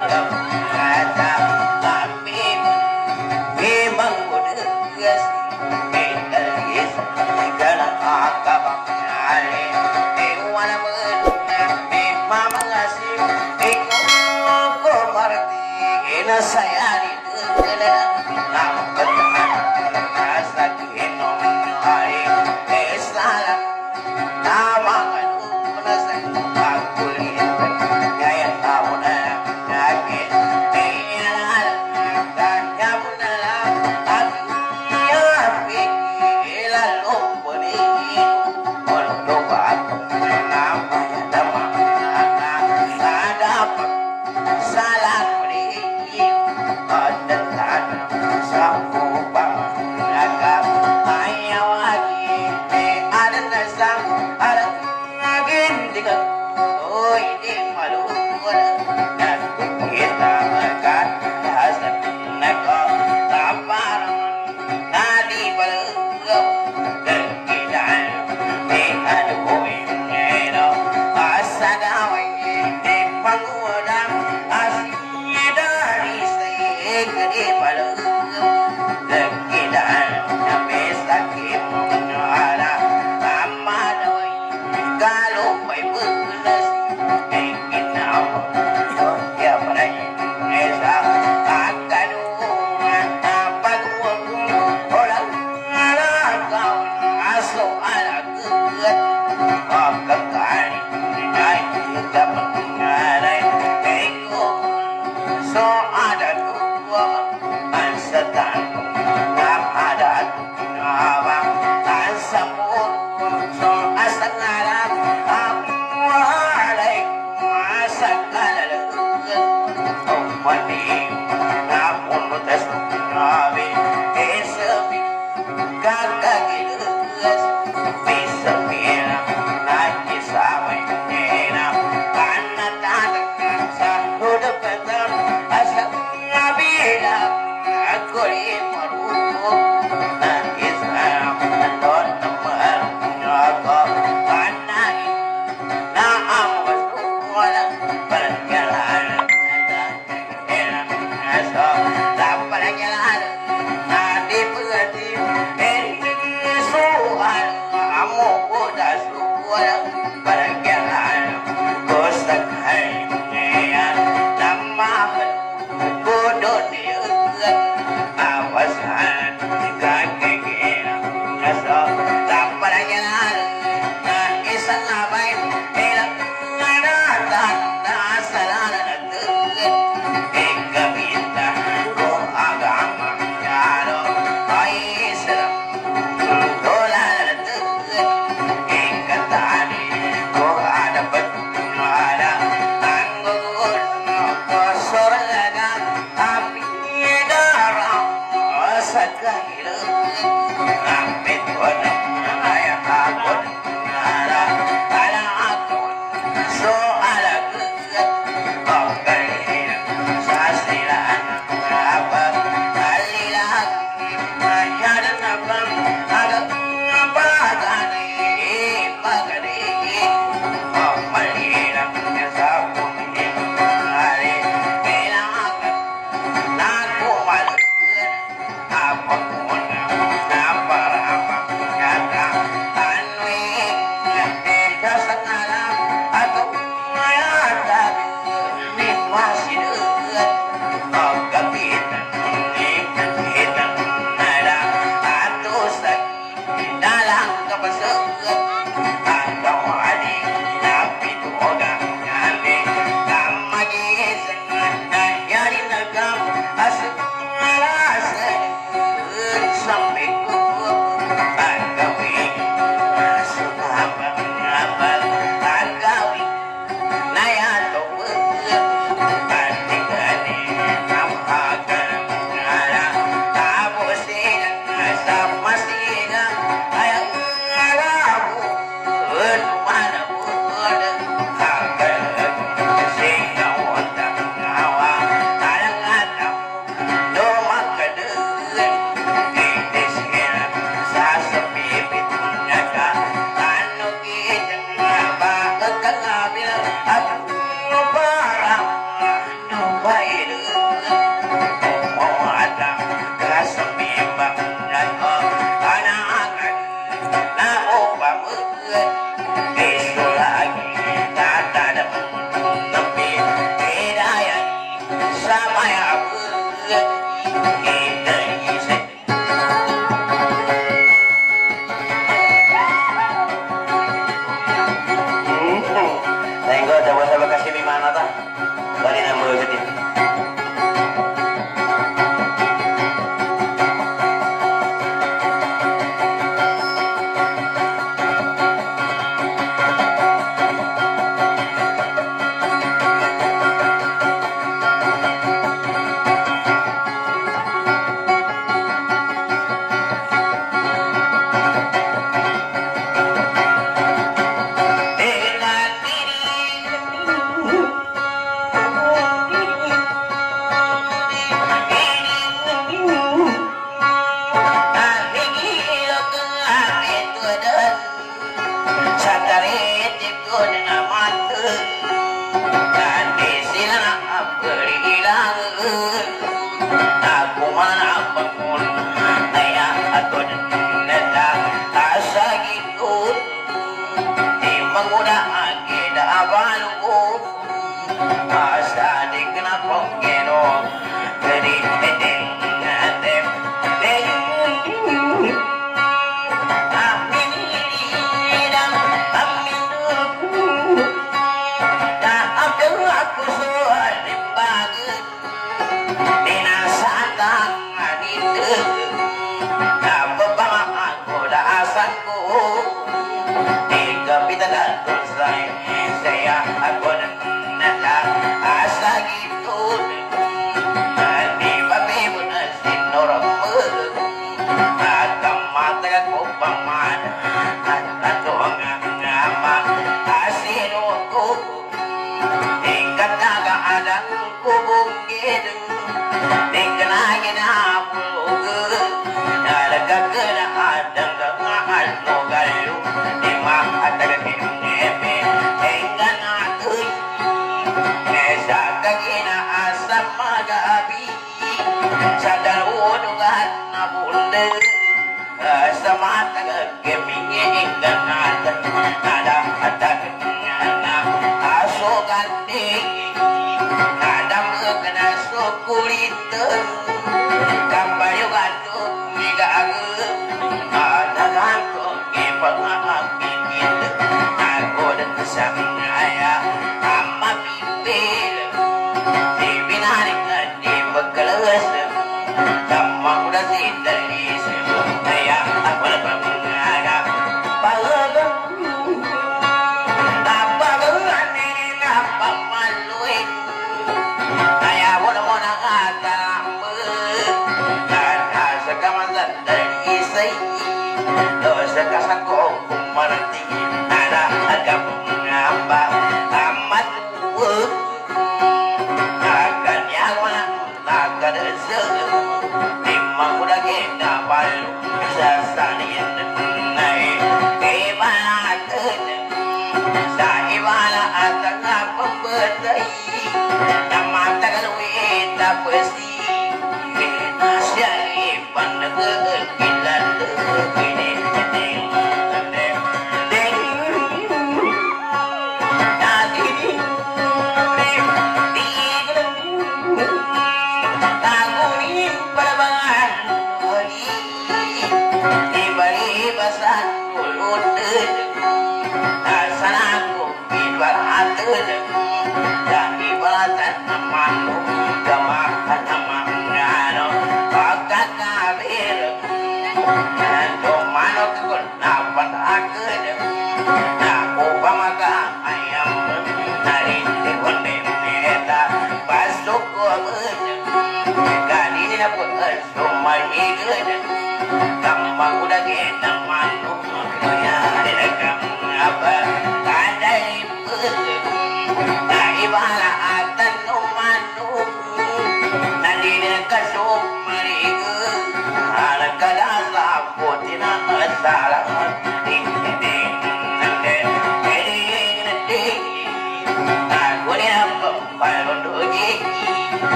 Saya Apa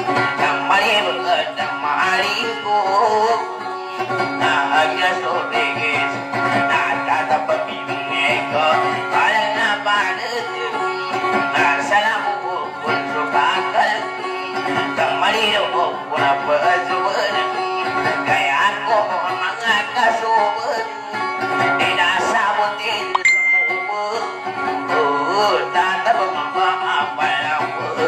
Kembali bersamaku, hanya sore nada pemimpinku, karena padaku, assalamu pun sukakan. Kembali pun berjuang, kayak aku mengakasuh, tidak sabutin semua, tak apa yang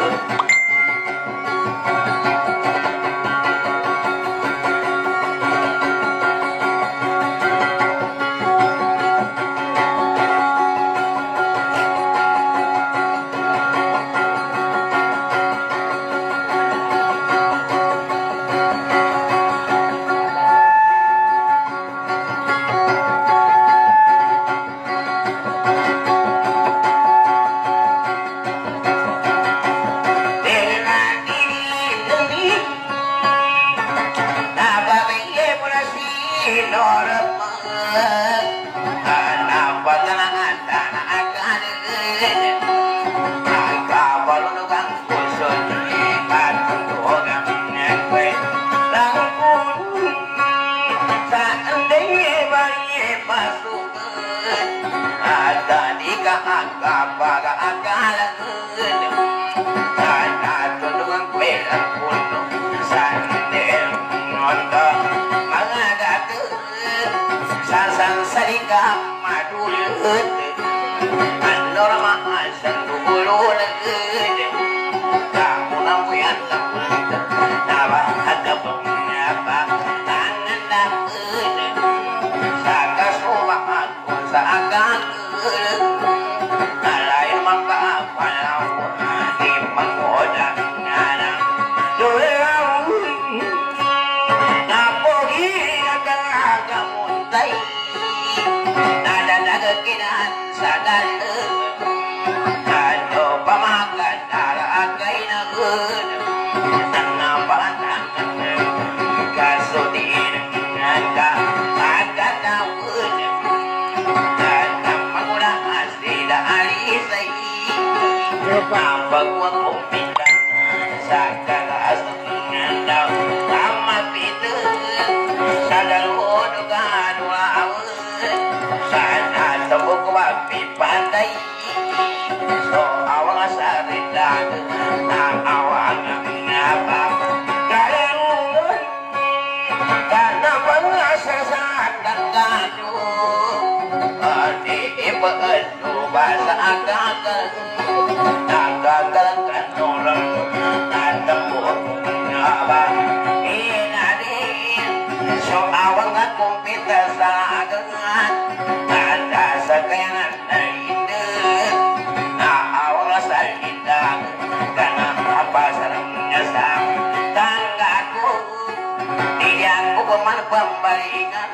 pembalikan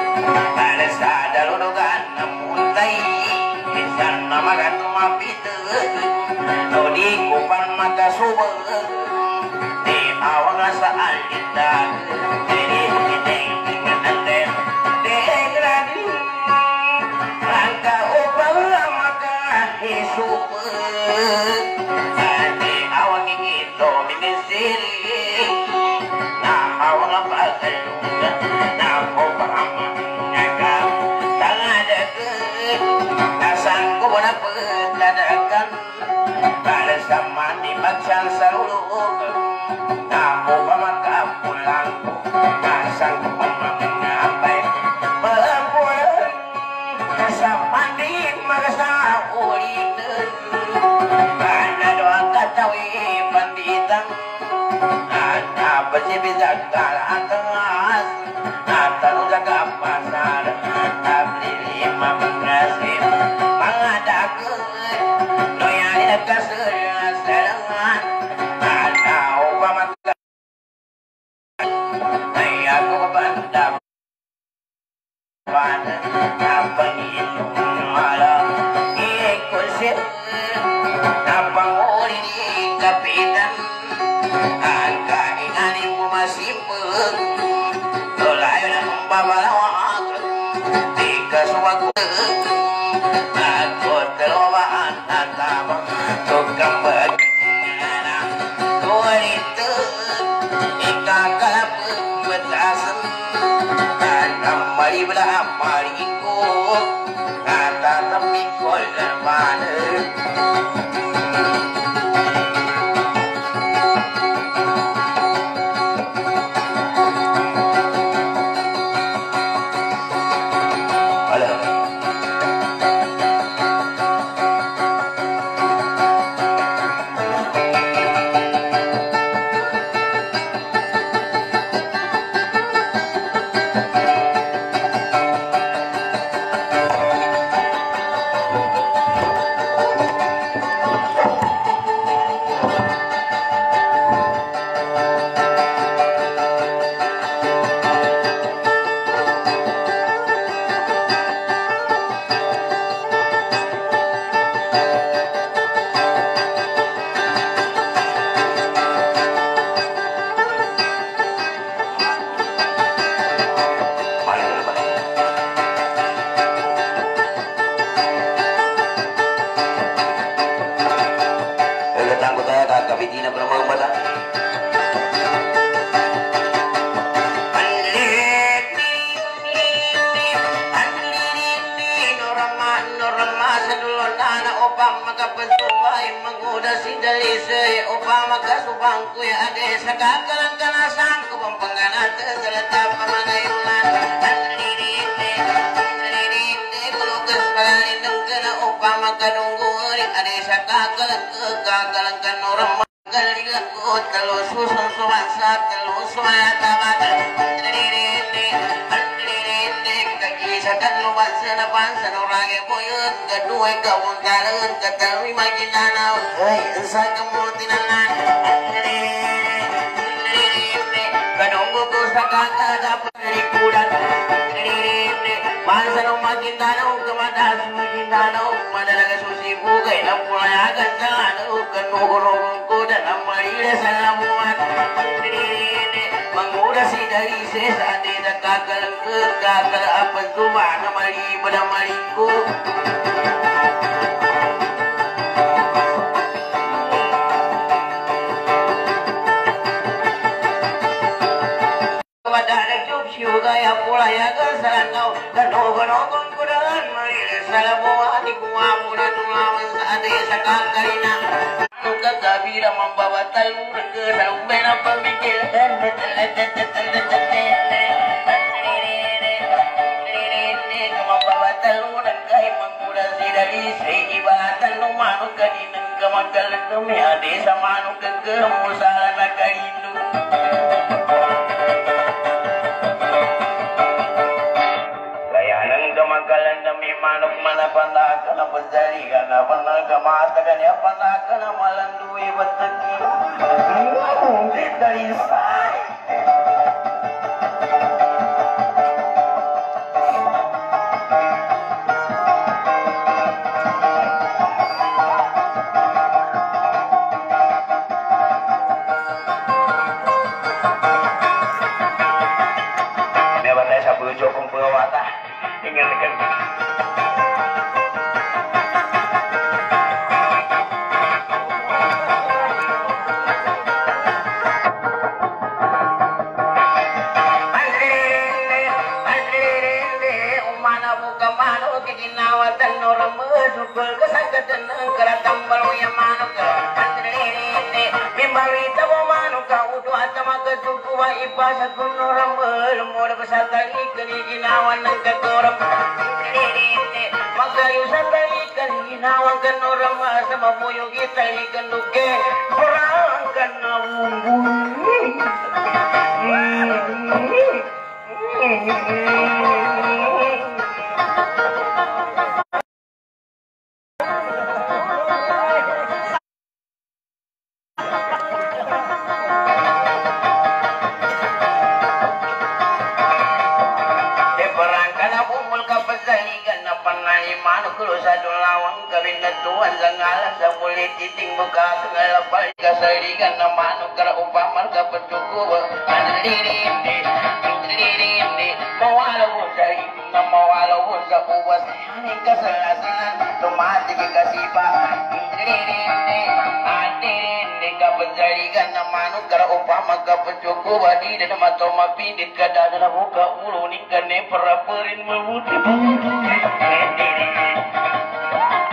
pada sadar udogan namuntai bisa nama gatu mapitu di kupan mata subur di awal rasa alinda jadi kita dengan anda degradi rangka upah maka hisupur di awal itu minisiri nah awal apa pada sama dipaksa seluruh aku pemaka pulang pasang mengapai berpulang sama di masa ulitin pada doa katawi panditang ada bisa kalah keras atau jaga pasar tabli lima mengasih mengadakan keserangan ada umpama aku bandar pada apa itu malam ikut sih apa ngori kapitan angka ingat ibu masih pun tolak yang membawa tiga suatu aku terobaan atau tukang berkena kualitas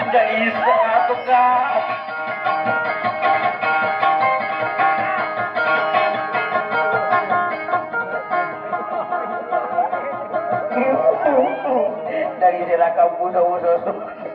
Jadi satu kak. Dari silakan buso-buso.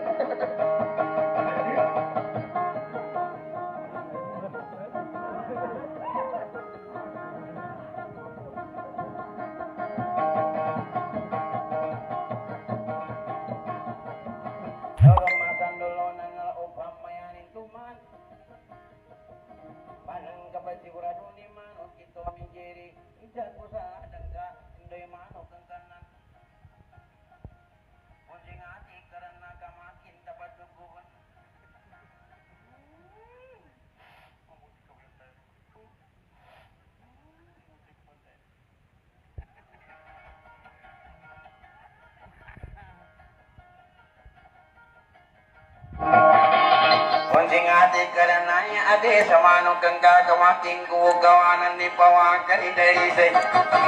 Kuncing hati karenanya ade samano kengka kemaking kugawanan di pawakan dari saya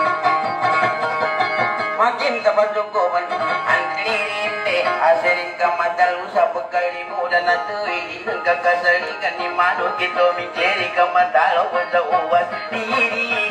makin dapat cukupan antrinde asirin kamadal usah bekali muda natui hingga kasarikan di manu kita mikiri kamadal wasa uwas diri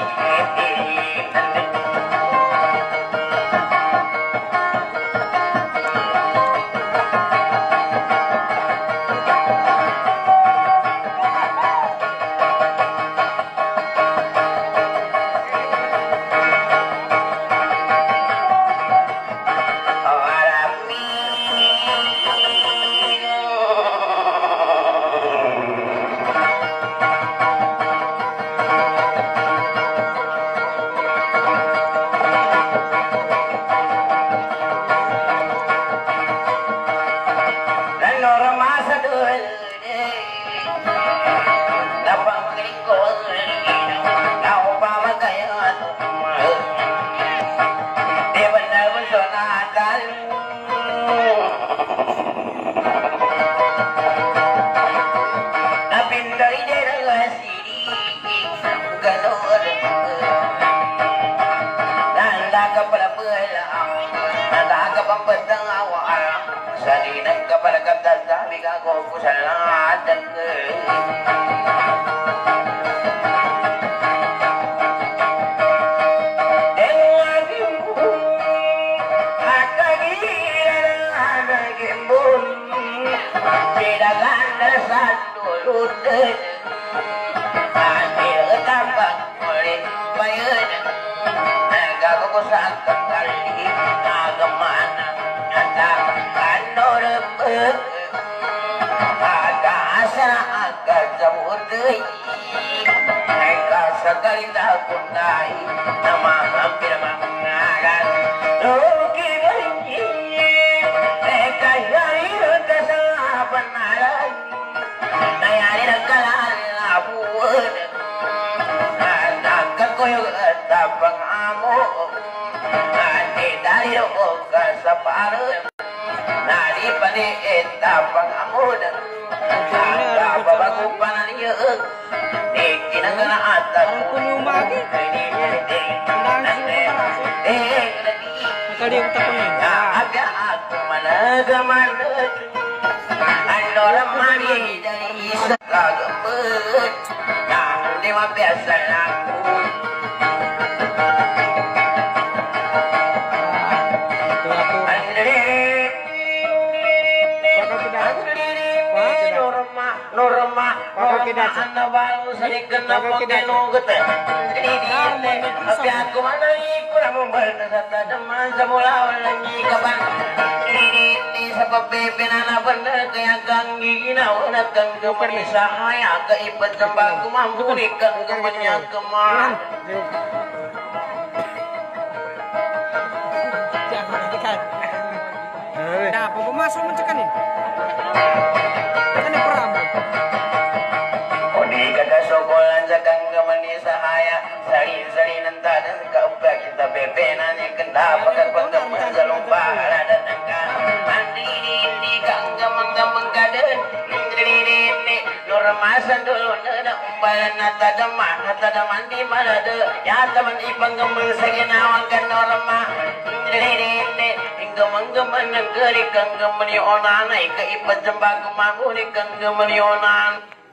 Masa dulu umbalan natadaman di malade ya teman ibang gemel saginawan kan norma dirinde inggeman negeri kang gemeni onan ke ipat jembag mamuni kang gemeni onan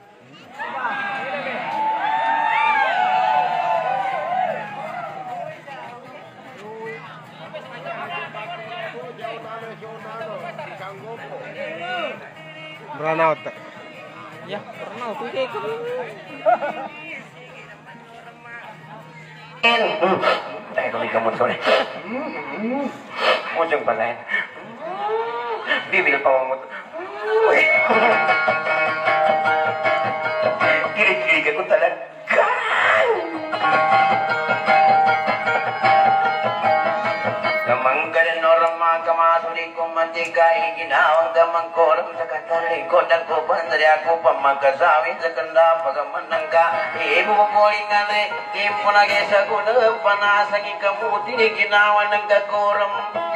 Burnout. Ya, burnout tuh kayak kali kamu sore. Ujung palain. Bibil pawang. Kiri-kiri ke kutalan. Kamanggalan norma kamasuri kumantikai ginawang damang koram sa katali kodang ko bandari ako pamagkasawi sa kanda pagamanangka ibu pupulingan ay timpo nage sa kuda panasang ikamuti ginawa ng kakoram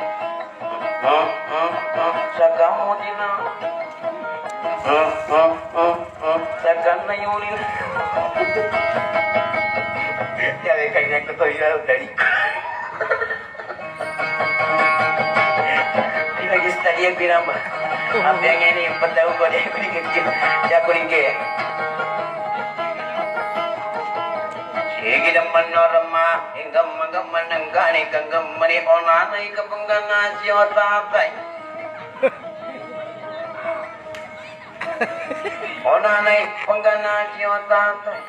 sa kamuti na sa kanayunin jadi kanya ko to yun dari lagi tadi yang bilang apa yang ini tahu kau dia beli kecil dia kuning ke sige naman norma ingam manengkani kang mani onanay kapangana siya tatay onanay panggana siya tatay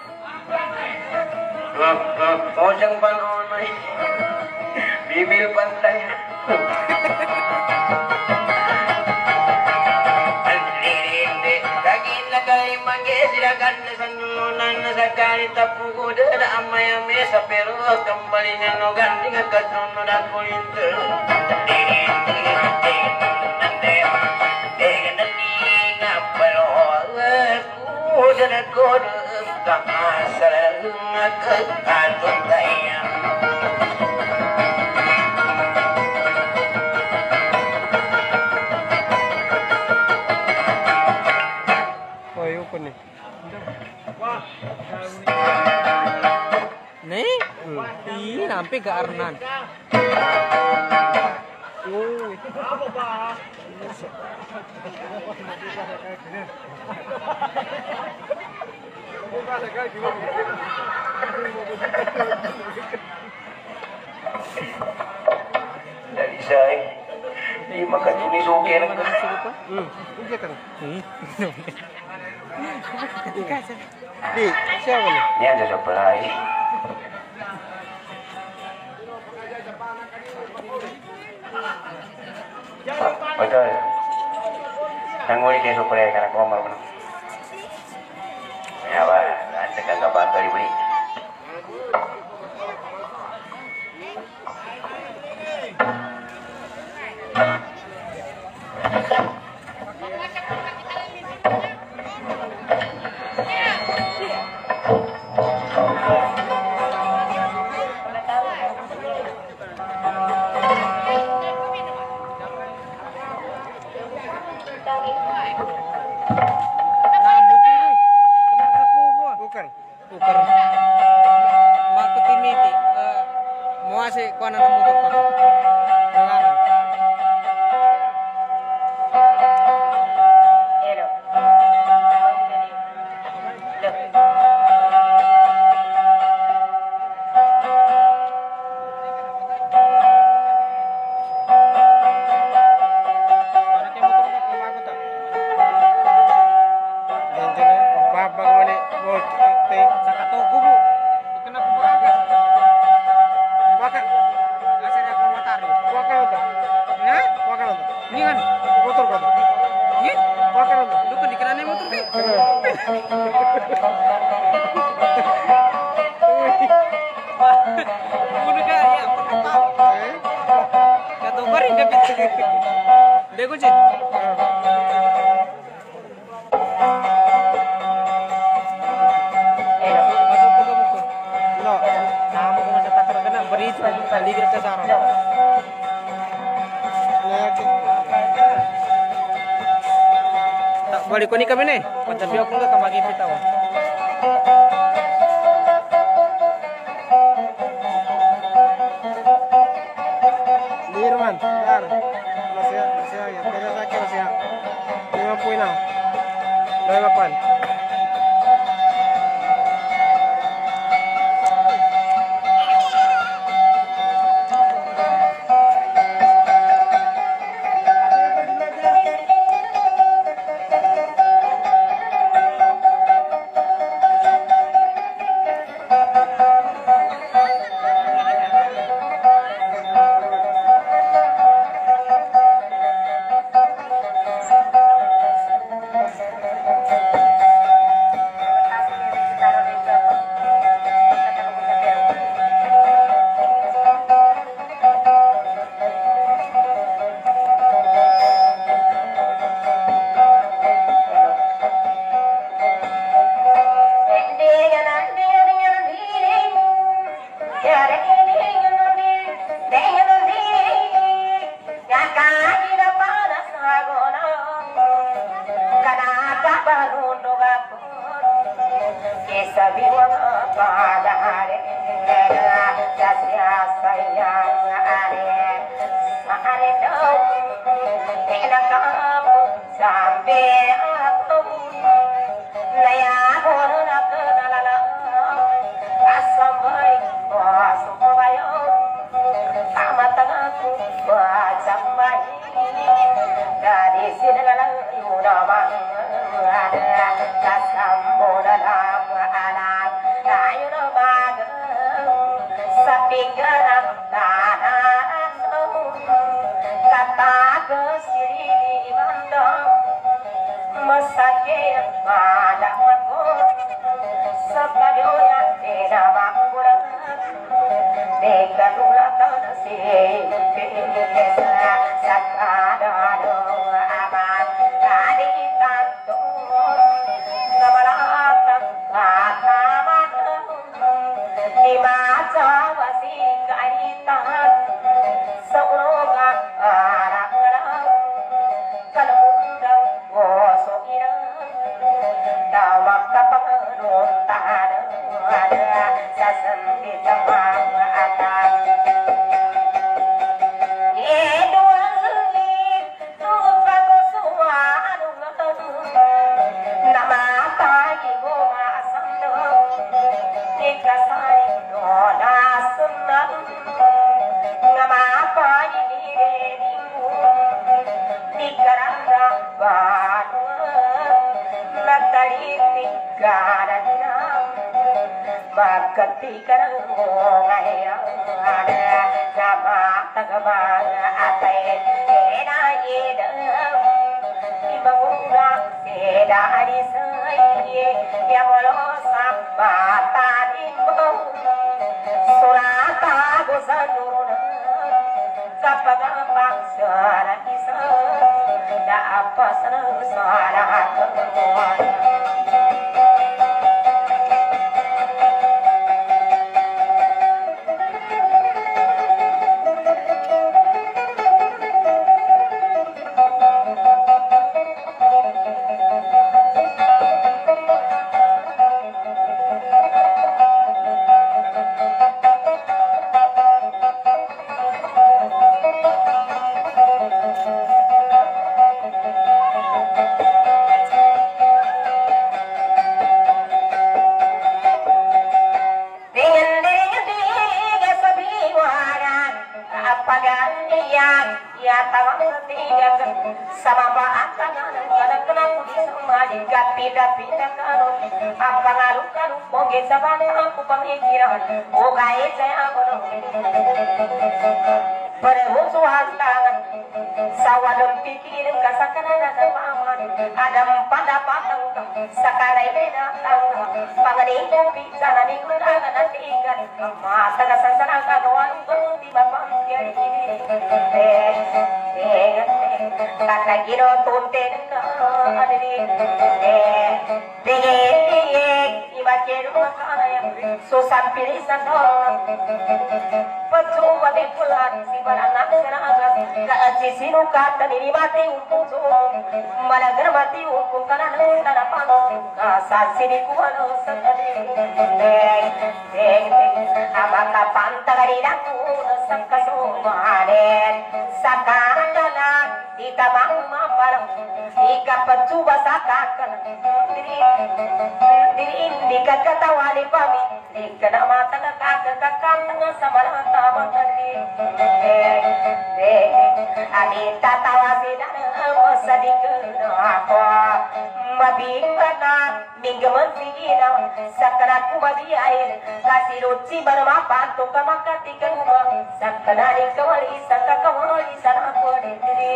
ojang panonay bibil pantay silakan sanunan sakali tapuku dada amaya mesa pero kembali nano ganti ngakatono dan kulintu dada kodo kakasar ngakatun daya nih. Nih, ih, sampai ke Arnan. Dari saya, ini makan ini suki enak kan? Iya kan? Di, siapa nih? Ini ada supply. Betul. Nanggung ini supply karena kau mau menang. Ya wah, nanti kan nggak bantu dibeli. Balik ko ni kami ni. Pagsabi ako nga kamagi pitaw. Di Irman, bentar. Masih ya. Kayaknya sakit masih ya. 50 na. 58. Quiero makana ya susan pilisan dong pecuba di pulan si balanak kena agas kaji sinu kata ini mati hukum malagar mati hukum karena tanah panu kasar sini kuano sekali abaka pantagari daku sakasumaren sakandana ika mama parang ika pecuba sakakan diri indika katawali pami ika nama tengah kakak tengah sama rata mangkali Anita tawasi dan masadik apa mabingana minggaman sigina sakana kumabi air kasih ruci bermapan tu kamakati kenuma sakana di kawali sakakawali sana kodiri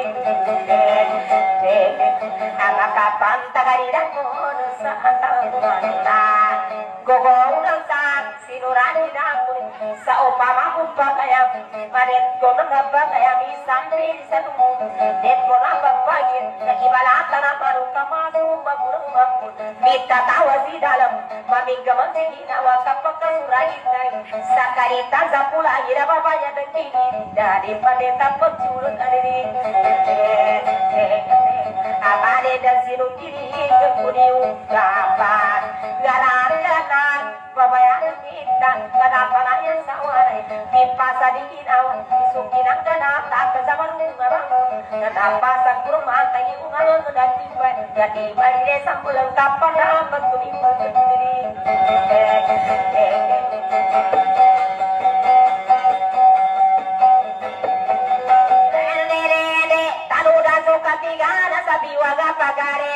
amakapan tagari dan mon saantangana gogong sak sinurani daku saupama upakaya maret kono ngabakaya misambil satu det kono babagi ibalatan baru kamasu baburung mampu mita tawa di dalam maminggaman segina wakapaka surahitai sakarita zapula ira babanya dengkini dari pandeta pecurut adiri abade dan sinung diri kekuni ungkapan garanganan babayan kita kenapa nanya sawarai dipasa dingin awan disukinang kenapa tak kezaman ungarang kenapa sakurung mantangi ungarang dan tiba jadi bari sambul lengkap pada betul sendiri talu dan suka tiga nasabi waga pagare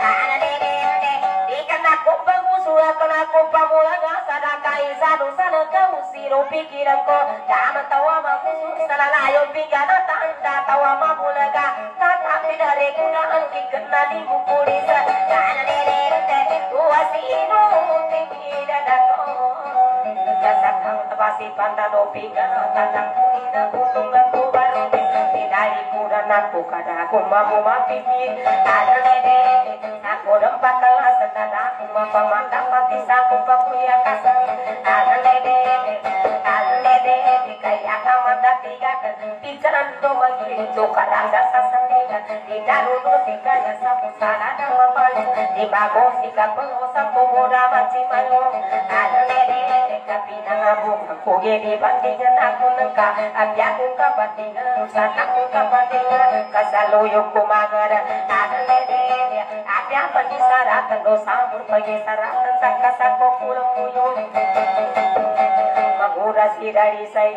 aku pamulaga sadakai sadu sadaka usiru pikiranku dama tawa makusu salalayo bigana tanda tawa mamulaga tatapi dari kunaan dikena di buku desa kana derete tuasinu pikiradaku kasakang tepasi panda dopi kana tatang kunina kutung aku baru dari kudan aku kada aku mamu mapipir ada derete aku dempat kelas senada aku mapamandang mati saku papuya kasar ada lede kayak kamanda tiga pikiran do magi do kadanga sasandingan di darudu sikaya sapu salada mapal di bago sika pengosa kumoda macimayo ada lede kapinang abu aku di bandingan aku nengka abyaku kabandingan sanaku kabandingan kasaluyo kumagara ada lede abya pagi saratan do sambur pagi saratan sakasako pulang puyuh menguras dari saya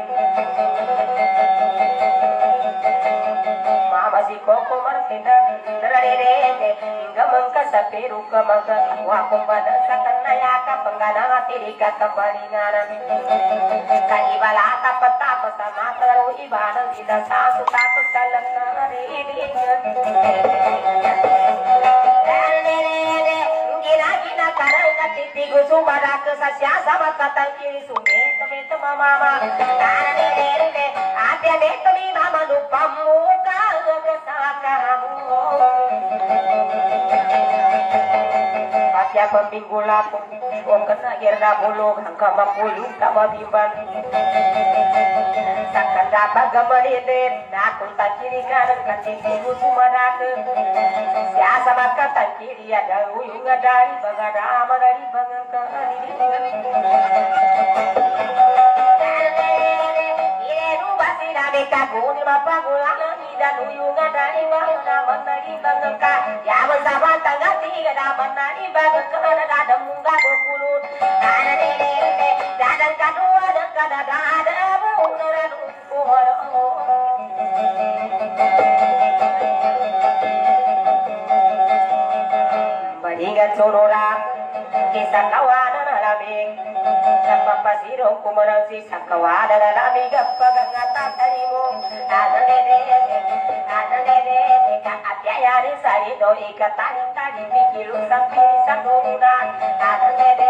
mama si koko martina terarere hingga mengkasa peru ke maka wakum pada sakan nayaka penggana tirika kepalinganan kaibalata peta sama teru ibadah tidak sasu takut salam nari ini gina karang katiti gusubara kesasya sama katang kiri sume temen mama arere ate ade temi mama lupa muka kesakamu pasya pembinggu lapung om kena gerda bulu angka mapulu kama bimban sakanda bagamalide nakun takiri karang katiti gusubara ke siasa maka takiri ada uyung dari bagada amarari bangka ini iru basira beka guni mapagulana ida uyung dari bagada amarari bangka ya bersama tangga tiga amarari bangka ada munga gokulun ana dere dadan kadua dan kadada ada bungaran kuhoro Ingat sorora kisah kawan labing Papa Zero Kumaransi Sakawada Nami Gappa Gangata Tarimu Adalede Kakatyayari Sarido Ikatani Tari Bikilu Sampi Sanguruna Adalede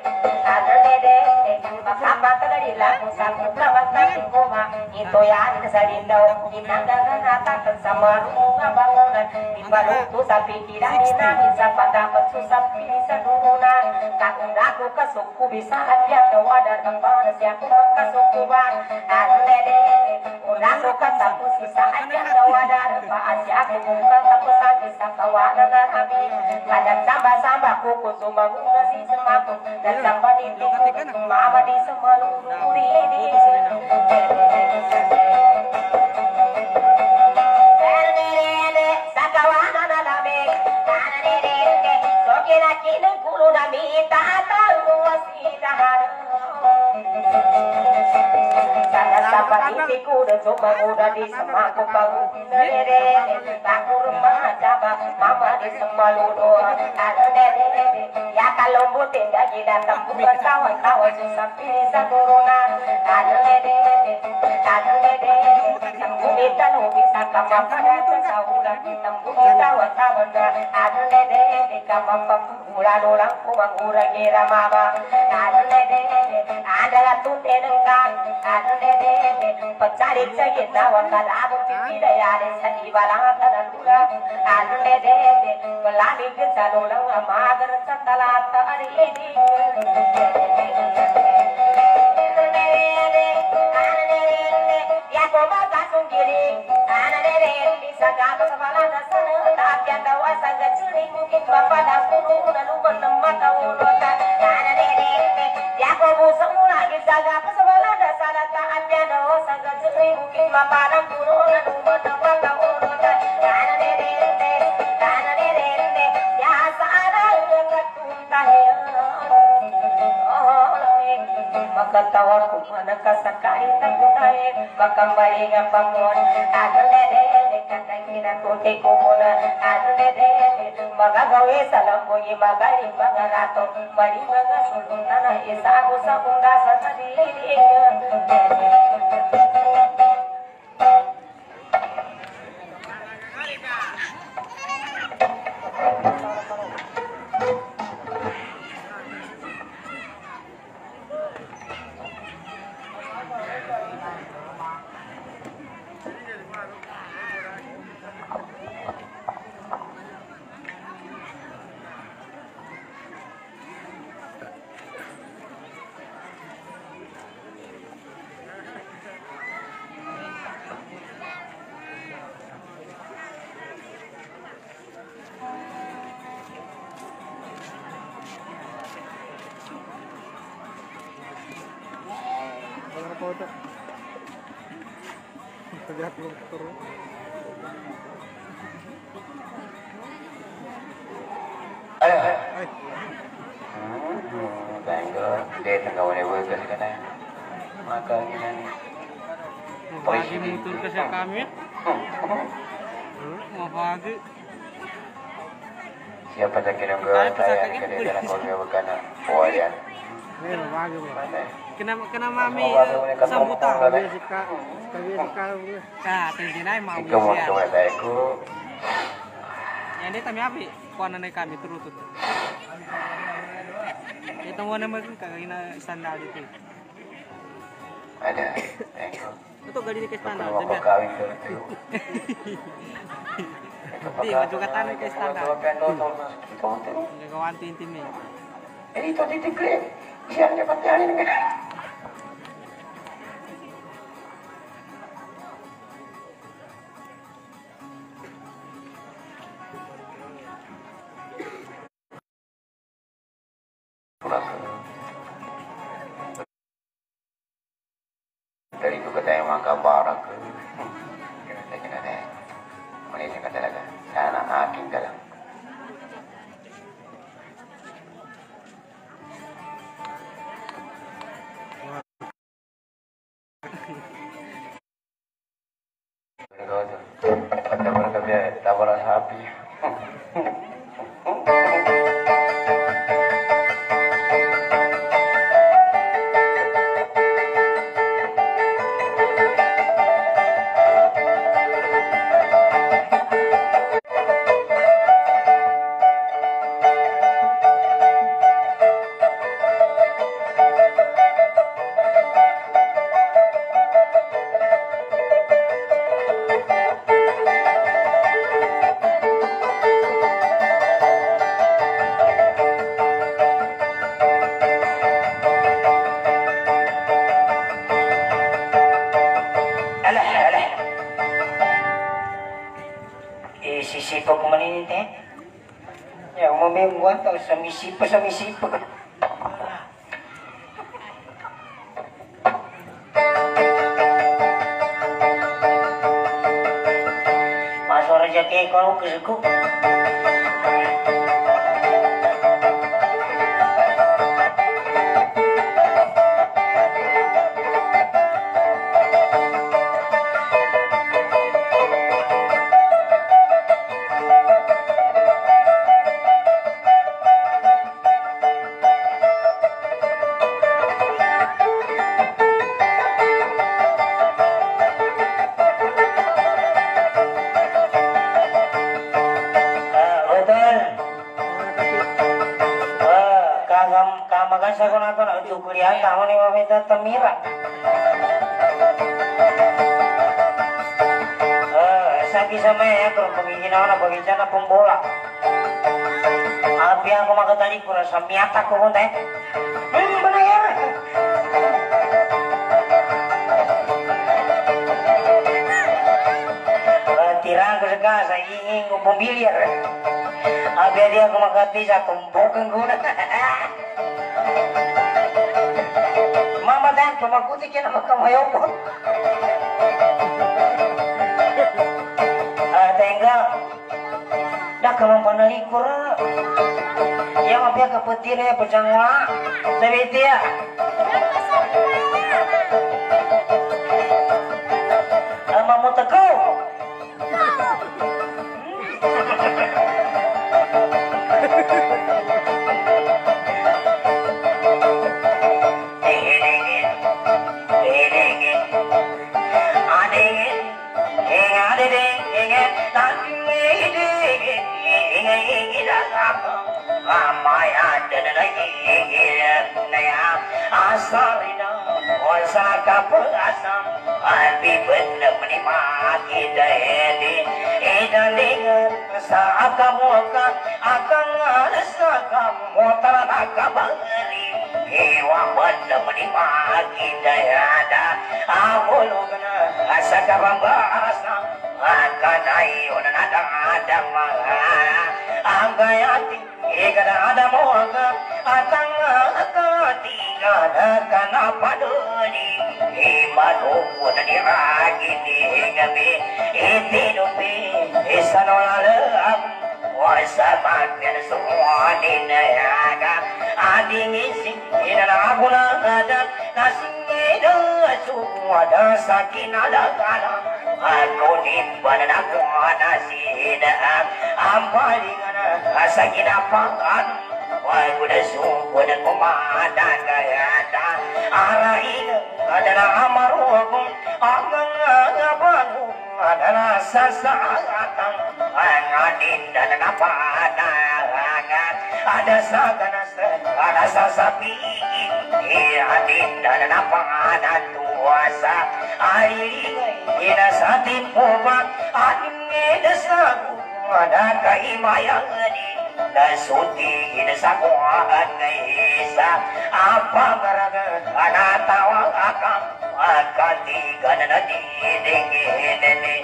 Makapa Kadalila Musaku Kamata Koma Ito Yan Sarindo Inangan Natakan Sama Runga Bangunan Ibalutu sa pikiran namin sa pagdapat susapi sa nurunan Kakang ako kasuko bisaan yan Nawadar ang panas yan kung magkasukuban Adalede Unaso katapos isaan yan Nawadar ang paas yan kung katapusan Isa kawanan na namin Kadang samba-samba ko kung sumaguna si sumako Dan samba nito kung mamadi sa malururi Kuda coba kuda di semaku bangu dede aku rumah coba mama di semaludo ada dede ya kalau butin gaji datang bukan kawan-kawan susah pilih corona ada dede tembumi tahu bisa kamu pada sesahulan tembumi kawan-kawan ada dede kamu pemula orang kuang urang kira mama ada dede ada tunte dengkang ada dede Pecari cegit nawan kalabu pipi dayare sani balang tanan lura anu dede melami kesalulang amagar satalata ari ini ya koma kasung kiri ana dede bisa gabung kepala dasana tapi anda wasa gacuri mungkin bapak dan guru lalu menempat ulota ana dede ya koma semula bisa gabung kepala dasana tapi anda wasa mungkin maparang puro na lumot ang pagkaunod Kana derende Ya sarang nagkatuntahin Magkatawa kung managkasakay Tagunahin Makambali nga pangon Ano derende Katangin at kunti ko muna Ano derende Magagawi sa lamboy Magaling mga rato Mali mga suluntan na Isago sa undasan sa dilig Foto. Terlihat turun. Ayo. Hai. Tanggal dia tengah mana boleh kasih kata. Maka gini nih. Pagi mutur ke siya kami. Mau pagi. Siapa tak kira gua saya kira jalan kau dia bukan poyan. Ini bagi bro. Kena mami sambutan. Dia suka bro. Nah, tentinay mau Ikaw mo siya. tuwa tayo ko. Yan di kami api. Kuha na kami turutut. Ito mo naman kagina standar dito. Ada. Thank you. Ito gali ni kay standar. Kalau mau kawin ko ito. Di juga tanah kay standar. Ikaw mo tayo. Gagawan tintin ni. Eh, ito titigre. Siya dapat yanin ka. Dari itu katanya maka barak. Kata-kata. Malaysia kata talaga. Sana aking dalang. Tawaran sapi. semisipa kumanin teh. Ya mau gua tahu semisipa. Masuk rezeki kau kesuku. Sa ko na to na ito kuliah kamu ni mamita temira. Saki sama ya kalau penginginaw na bagay na pembola. Api ako makatali ko na sa miyata ko kunti. Mana ya? Tirang ko sa kasa, ingin ko pembiliar. Api dia ako makatali sa tumpukan ko na. Mama dan pemakuti kena makan mayopon. Tinggal dah kamu panalikur. Yang apa kepetirnya pejangwa sebetia. Mamu teguh. Asarina, osaka perasam, api benar menikmati dahedi. Dengan saat kamu akan rasa kamu tak kabari. Hewa benar menikmati dahada. Awal kena asa kabambasa, akan ayo dan ada marah. Anggayati, ada moga, atang tiga kana padoni. Imanuku na diragi gabi, itinupi isanolalam. Wasabat yan semua dinayaga, ading ising inanabula ada nasingida semua dasakin alagana. Aku nimban aku nasidah, ampalingan asakin apangan. Wah, kuda sumpu dan pemadan gayata. Arahin adalah amarukum, agang abangu adalah sasaatan. Angadin dan napadangan, ada saganas, ada sasapi. Adin dan napadan tuasa. Ailing ina satin pobat, adin edasagu ada kaimayang di. Nasuti sa kuhaan ngaisa apa garaga anatawa akam akatigan na didingin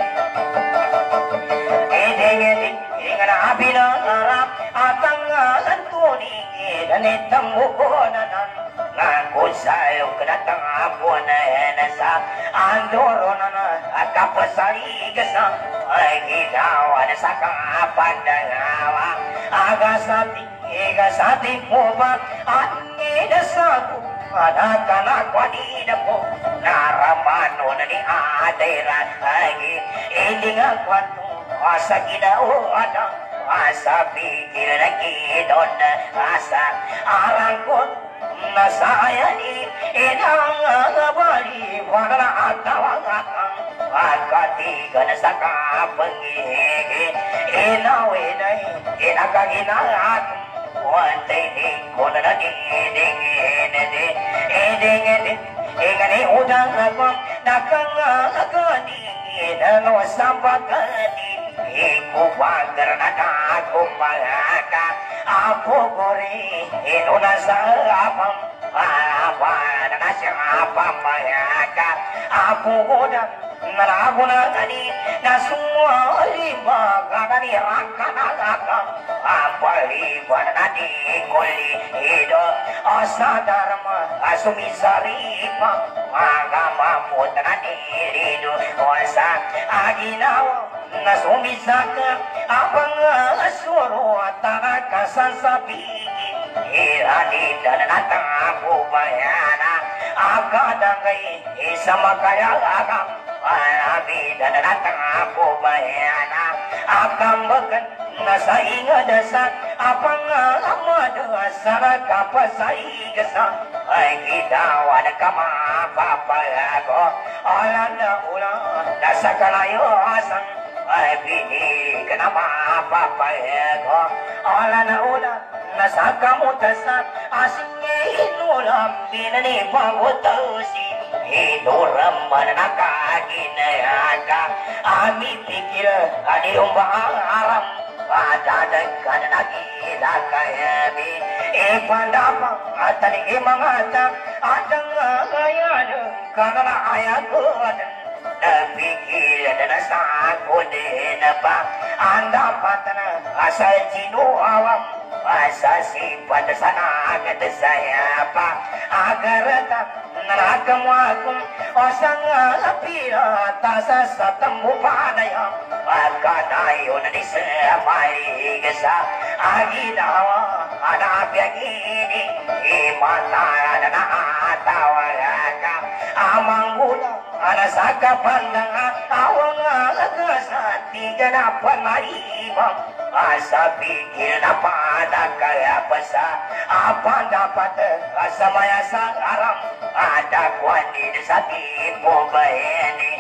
edengin ingan abina arap atang antuni dan itamukonan ngaku sayo kenatang apon nasa andoronan akapasali gasa ay gidawan sa kapandangawa agasati pobat anidasaku ada kana kwadida po naramano na ni adairan lagi indinga kwanto asa gidao ada asa pikir lagi don asa arangkot nasaya ni inang bali wana atawagakang akatiga na saka pangigi inawinay inakaginaat wantay di ko na nagigingin ingani udang ako nakangagani ano sampagani ikupagar na ako pagaka apo gori inuna sa apam apa na siya apam pagaka apo udang naraguna tadi na semua lima kadani rakana rakam apali banadi koli hido asadarma asumi saripa agama putrani lidu osa aginawa nasumi saka abang asuru taraka sasabi irani dan nataku bayana akadagai sama kaya agam Alabi dan nataku bayana akam bekan nasa inga dasar apang amadu asara kapasai gesa ai kita wada kama papa yago alana ula nasa kalayo asang ai bini kenapa papa yago alana ula nasa kamu dasar asingnya inulam binani pabutausi hiduram manaka ginayaka ami pikir adi umba aram pada dekat lagi lakayabi pandapa atani mangata adang ayat karena ayat pikir dan sakudin apa anda patana asal jinu awam asasi pada sana kata saya apa agar tak nerakam wakum osang apira tasa satambu padaya akadayun di semai gesa agidawa ada piagini imata ada atawaka amangguna ada saka pandang awang agasa tiga dapat maribam asa pikir dapat kaya pesa apa dapat asa maya sangaram ada kuani desati pobayeni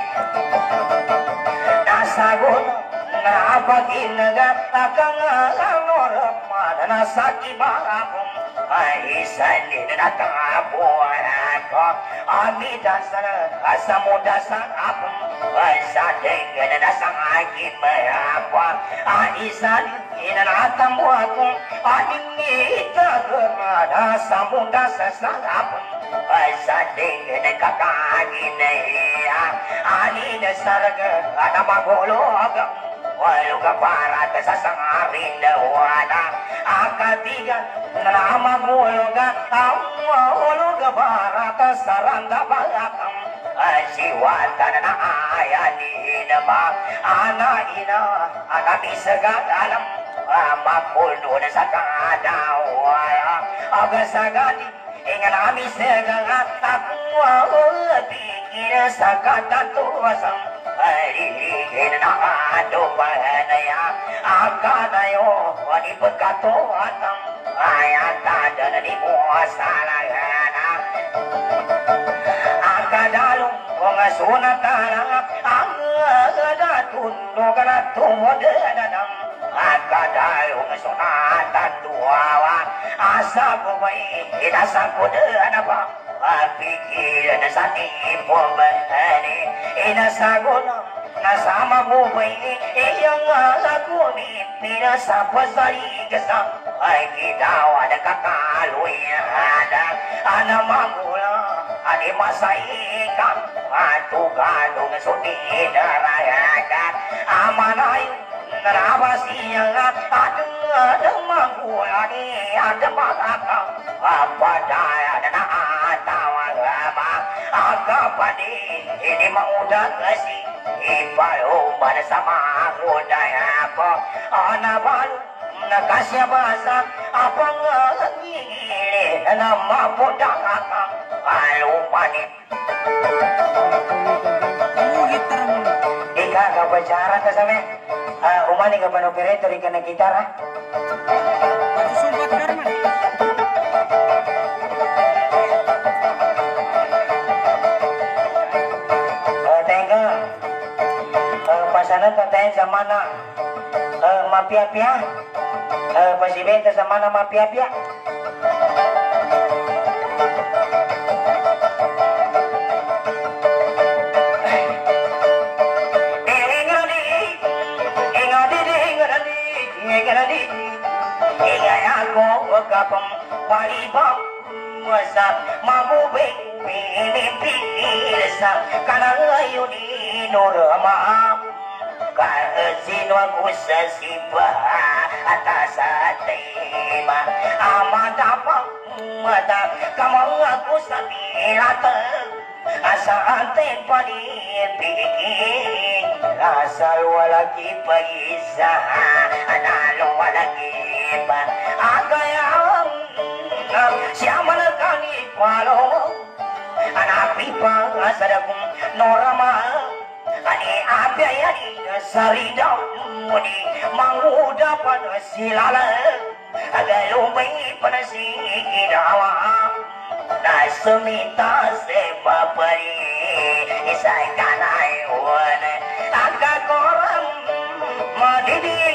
nasagun na apa kinaga akang alor mana nasaki bagapum ai sani datang abuanako ami dasar asa muda sang apum asa dengan dasang aki apa ai sani ina atam buaku ani jaga samunda sang apum asa dengan kakaki neya ani dasarga ada magolo agam walau keparat sasangarin dawana akatigan nama muluga awalo keparat saranda balakam asiwatan na ayani nama ana ina ana bisagalam makuldo na sakadawaya agasagani ingan ami segang aku pikir sakatatuasam Harihin na ato pahanaya akadayo wani pagkato atang ayatada na di mo asalagana akadalong kong sunatana ang agatundo kanatumudanam akadalong sunatan tuwawa asa ko ba'y inasa ko na ba pikiran sa tipo bahani inasagon nasama mo ba'y iyang alagunin pinasa pasaligasang ay gitawa na kakaluyana anamagula ani masaikan matugalong sutinarayakan amanayon narabasiyang ating magula ni ating makakang apadaya na atawag lamang agapani hindi maudag kasi ipaluman sa mga kudaya ko anabalo nakasya basa apang ngigili na mapudang akang alupanin ika kapacara ka sa men umani ka pan-operator ka na gitara Sumpat Herman. Pasanat tayo sa mana mapia-pia pasibenta sa mana mapia-pia kapang palibang wasa mabubing pinipilsa kanang ayunin Norama Kahazin waku sesibah atas tema amat apa mata kamu aku sabilata asa ante padi bikin asal walaki paisa analo walaki pa agayang siapa kali palo anak pipa asadakum norama ani abyayani sarida muni manguda pada silala agak lumai pada sikidawa nasemita sebabari isai kanai wan agak koram madiding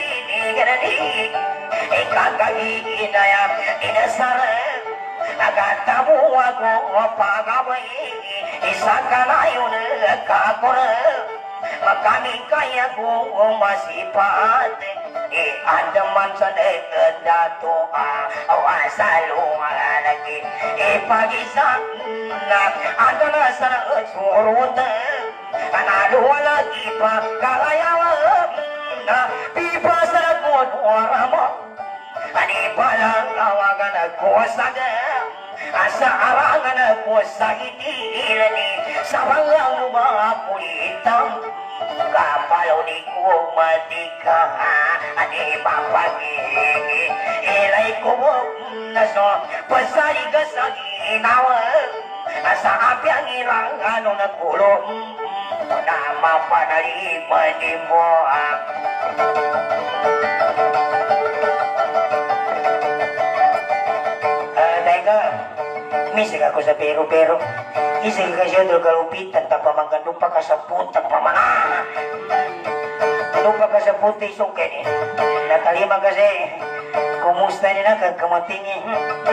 ikakagi inaya inasara agak tabu aku pagawai isakanayun kakora makami kaya ko masih pate ada mansa dato awasalu lagi pagi sana ada nasara suruta anado lagi pa kalayawa pipa sa ko waramo ani pala awagan ko saga asa arangan ko sa itilani sabangang mga pulitam kapalaw ni ko matika ani papagi ilay ko naso pasari ka sa ginawa asa api ang ilang ano na kulong na mapanalipan ni mo Misal ako sa pero isig ka siya doon kalupitan tapos magkanupa ka sa puta pamana nupa ka sa puta isong kani nakalima kasi kumusta nila kagkamatingin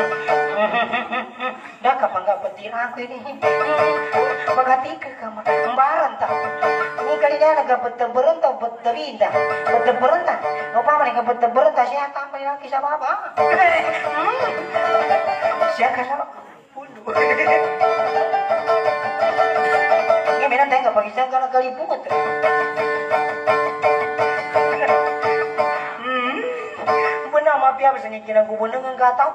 nakapangkapatin ako ini magatika ka mambaran ta ini kali na nagapatabaran ta batarinda batabaran ta no pa man nagapatabaran ta siya tambay lang kisa baba siya ka sa ini memang tengah pagi saya kalau kali pungut. Benar maaf ya besarnya kena gubernur enggak tahu.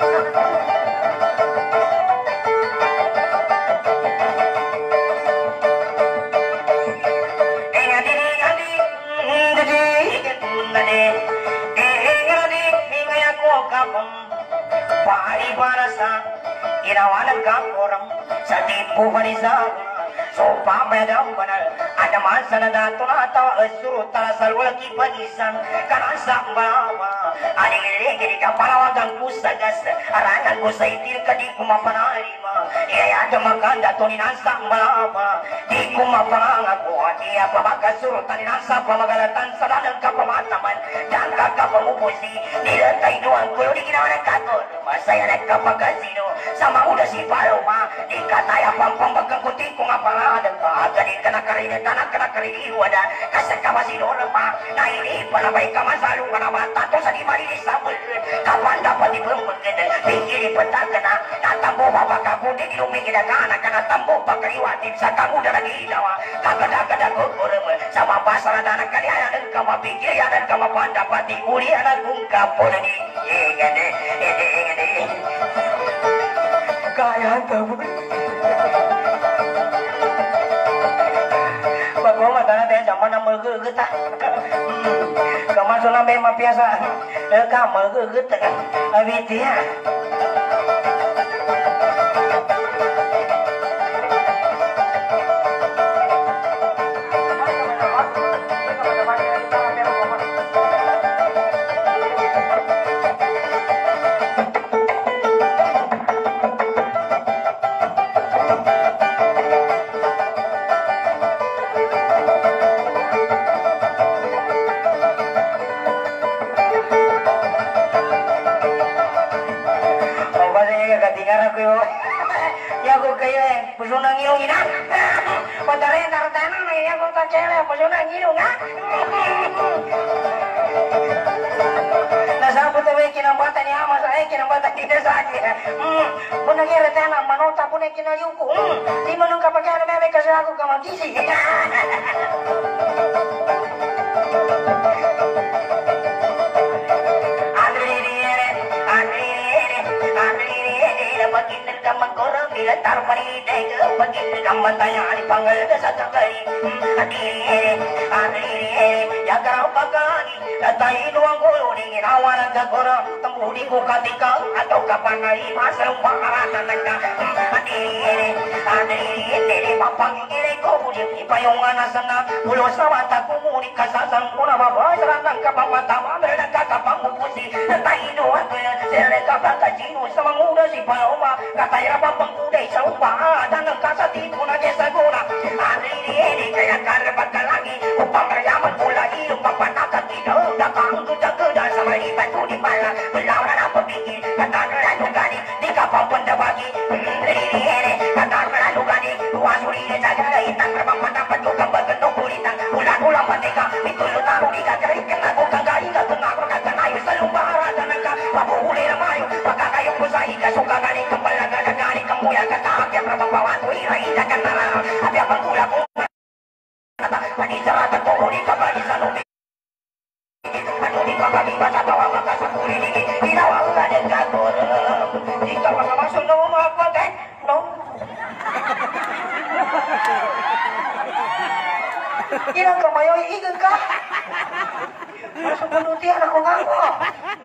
Pari barasa irawanan ka orang sa tipu manisan so pamayadam banal ada masa na dato na tawa asuro talasal walaki panisan karang sa bawa aling ka palawagan ko sa gas arangan ko sa itil ka di ko mapanarima iya ada maganda to ni nasa bawa di ko mapangago iya pabakasuro tani nasa pamagalatan sa dalang kapamataman dan kakapamupusi nilantay doang kulo di ginawa ng katon masaya nagkapagkasino sama udah si paloma di kataya pampambagang kunti ko nga pangalan pa gani ka nakarinig ka nakarinig wada kasi kamasino pa na ini palabay ka masalo ka na matato sa di marilis sa bulun kapan dapat dipemungkin pikiri petang ka na natambo babaka kundi dilumingin na gana ka natambo pagkaliwatin sa kamuda na gilawa kagada-gada kukurum sama pasara na nagkalianan ka mapikirianan ka mapandapat di ulianan kung kapon ni ingene kaya kamu bago matana tayo sama na magugita kamasuna may mapiasa ka magugita abitiya Pusuna ngilong ina padahal tartana na iya ko ta chere pusuna ngilong ha nasabot tayo kinambata ni ama sa kinambata kita sa akin punang irtana manota punang kinayuko di manong kapag ano may kasi ako kamagisi atau kapan lagi masa pangaranan nagda papang ini ko di payungan sana ulo sa mata ko muni kasasan ko na mabasaran ng kapamatawa meron kakapangupusi tayo doon sila kapatagino sa manguna si Paloma katayra pa pangkuday sa upahan ng kasati ko na kesa guna anili kaya karapat ka lagi upang rayaman mula ilong papanakat ito dakang kuda sa malipan ko di pala belawan na pabigil katagalan lugani di ka papandabagi katagalan lugani wasuri sa gagaitan rabang matapat ko kang bagandong kulitan ulan-ulang patika mitulot ako di ka karit kang ako kang galing ka kung ako kaganayo sa lumbaratan ng ka papuhuli na mayo pagkakayong ko sa ika suka galing kang balaga na galing kang muya katahak yung rabang bawan ko iraida ka na lang at yung pangkula ko panisaratan ko huli ka bali sa lumi ano di ka kaliba sa tawa makasakuli ni inawang ka din ka di ka makamasok na umapagay no ilang kamayo iigan ka masuk penutian ako nga mo